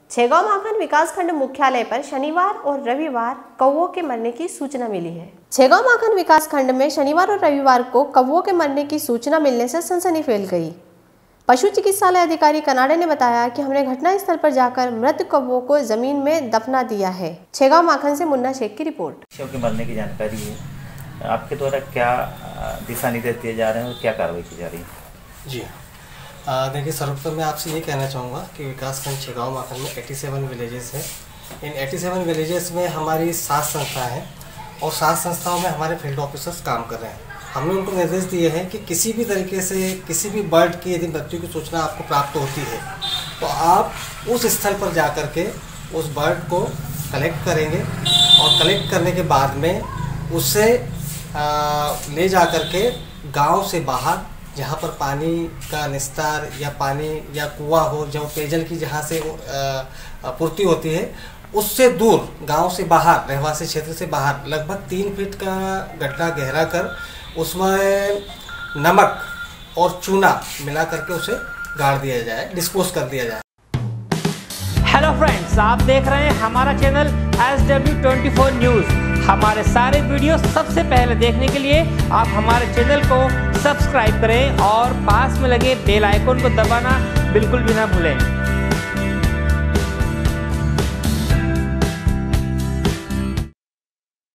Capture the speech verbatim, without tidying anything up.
छेगांव माखन विकासखंड मुख्यालय पर शनिवार और रविवार कौवों के मरने की सूचना मिली है। छेगांव माखन विकासखंड में शनिवार और रविवार को कौवों के मरने की सूचना मिलने से सनसनी फैल गई। पशु चिकित्सालय अधिकारी कनाडे ने बताया कि हमने घटनास्थल पर जाकर मृत कौवों को जमीन में दफना दिया है। छेगांव माखन से मुन्ना शेख की रिपोर्ट। पक्षियों के मरने की जानकारी है, आपके द्वारा क्या दिशा निर्देश दिए जा रहे हैं और क्या कार्रवाई की जा रही है? जी देखिए, सर्वप्रथम मैं आपसे ये कहना चाहूँगा कि विकासखंड छेगांव माखन में सत्तासी विलेजेस हैं। इन सत्तासी विलेजेस में हमारी सात संस्थाएं हैं और सात संस्थाओं में हमारे फील्ड ऑफिसर्स काम कर रहे हैं। हमने उनको निर्देश दिए हैं कि किसी भी तरीके से किसी भी बर्ड की यदि मृत्यु की सूचना आपको प्राप्त होती है तो आप उस स्थल पर जा कर के उस बर्ड को कलेक्ट करेंगे और कलेक्ट करने के बाद में उसे ले जा कर के गाँव से बाहर, जहाँ पर पानी का निस्तार या पानी या कुआं हो, जो पेयजल की जहाँ से पूर्ति होती है, उससे दूर गांव से बाहर, रहवासी क्षेत्र से बाहर लगभग तीन फीट का गड्ढा गहरा कर उसमें नमक और चूना मिला करके उसे गाड़ दिया जाए, डिस्पोज कर दिया जाए। हेलो फ्रेंड्स, आप देख रहे हैं हमारा channel S W twenty four news. हमारे सारे वीडियो सबसे पहले देखने के लिए आप हमारे चैनल को सब्सक्राइब करें और पास में लगे बेल आइकन को दबाना बिल्कुल भी ना भूलें।